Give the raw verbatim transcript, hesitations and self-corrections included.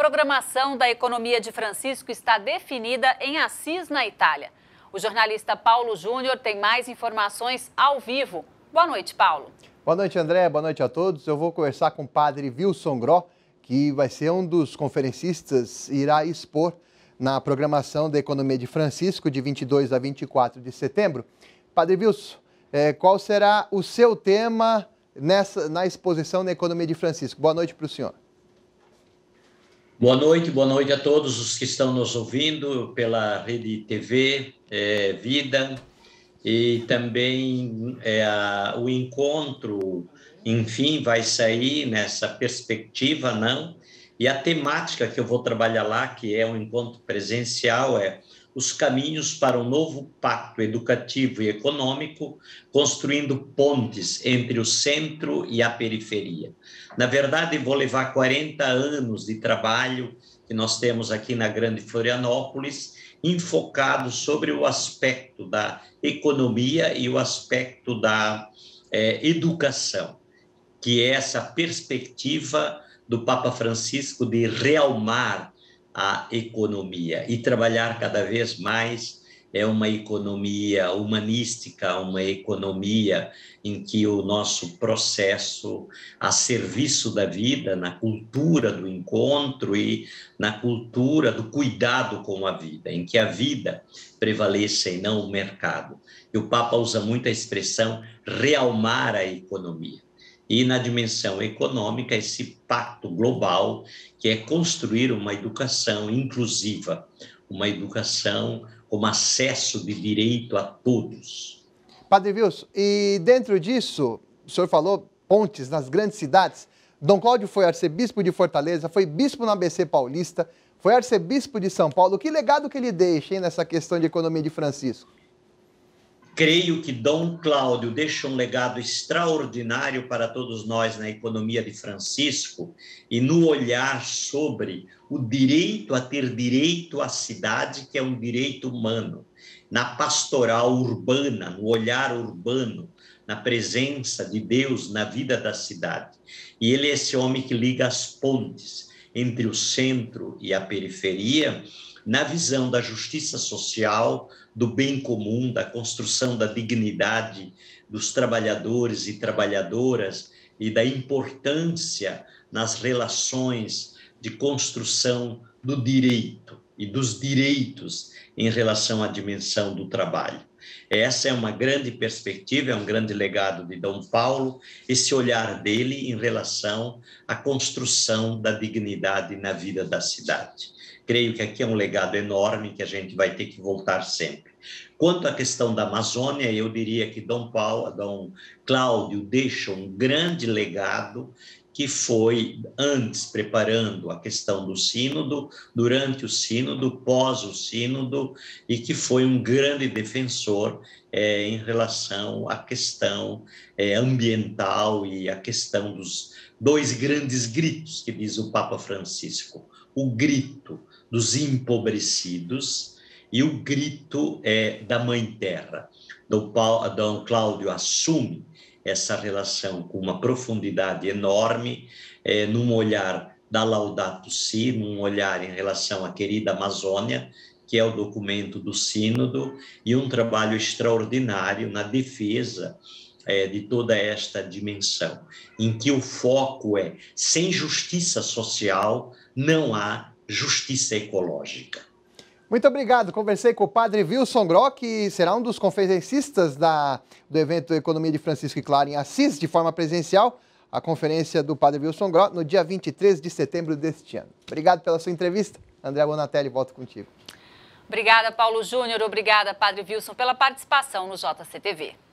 programação da economia de Francisco está definida em Assis, na Itália. O jornalista Paulo Júnior tem mais informações ao vivo. Boa noite, Paulo. Boa noite, André. Boa noite a todos. Eu vou conversar com o padre Wilson Gró, que vai ser um dos conferencistas e irá expor na programação da economia de Francisco, de vinte e dois a vinte e quatro de setembro. Padre Wilson, eh, qual será o seu tema nessa, na exposição da economia de Francisco? Boa noite para o senhor. Boa noite, boa noite a todos os que estão nos ouvindo pela Rede T V é, Vida e também é, a, o encontro, enfim, vai sair nessa perspectiva, não? E a temática que eu vou trabalhar lá, que é um encontro presencial, é os caminhos para um novo pacto educativo e econômico, construindo pontes entre o centro e a periferia. Na verdade, vou levar quarenta anos de trabalho que nós temos aqui na Grande Florianópolis, enfocado sobre o aspecto da economia e o aspecto da é, educação, que é essa perspectiva do Papa Francisco de realmar a economia e trabalhar cada vez mais é uma economia humanística, uma economia em que o nosso processo a serviço da vida, na cultura do encontro e na cultura do cuidado com a vida, em que a vida prevaleça e não o mercado. E o Papa usa muito a expressão realmar a economia. E na dimensão econômica, esse pacto global, que é construir uma educação inclusiva, uma educação com acesso de direito a todos. Padre Wilson, e dentro disso, o senhor falou pontes nas grandes cidades. Dom Cláudio foi arcebispo de Fortaleza, foi bispo na A B C Paulista, foi arcebispo de São Paulo. Que legado que ele deixa, hein, nessa questão de economia de Francisco? Creio que Dom Cláudio deixa um legado extraordinário para todos nós na economia de Francisco e no olhar sobre o direito a ter direito à cidade, que é um direito humano, na pastoral urbana, no olhar urbano, na presença de Deus na vida da cidade. E ele é esse homem que liga as pontes entre o centro e a periferia, na visão da justiça social, do bem comum, da construção da dignidade dos trabalhadores e trabalhadoras e da importância nas relações de construção do direito e dos direitos em relação à dimensão do trabalho. Essa é uma grande perspectiva, é um grande legado de Dom Paulo, esse olhar dele em relação à construção da dignidade na vida da cidade. Creio que aqui é um legado enorme que a gente vai ter que voltar sempre. Quanto à questão da Amazônia, eu diria que Dom Paulo, Dom Cláudio deixa um grande legado que foi antes preparando a questão do sínodo, durante o sínodo, pós o sínodo, e que foi um grande defensor é, em relação à questão é, ambiental e à questão dos dois grandes gritos que diz o Papa Francisco. O grito dos empobrecidos e o grito é, da Mãe Terra. Dom, Paulo, Dom Cláudio assume essa relação com uma profundidade enorme, é, num olhar da Laudato Si, num olhar em relação à querida Amazônia, que é o documento do Sínodo, e um trabalho extraordinário na defesa é, de toda esta dimensão, em que o foco é, sem justiça social, não há justiça ecológica. Muito obrigado. Conversei com o padre Wilson Gró, que será um dos conferencistas da, do evento Economia de Francisco e Clara em Assis, de forma presencial, a conferência do padre Wilson Gró, no dia vinte e três de setembro deste ano. Obrigado pela sua entrevista. André Bonatelli, volto contigo. Obrigada, Paulo Júnior. Obrigada, padre Wilson, pela participação no J C T V.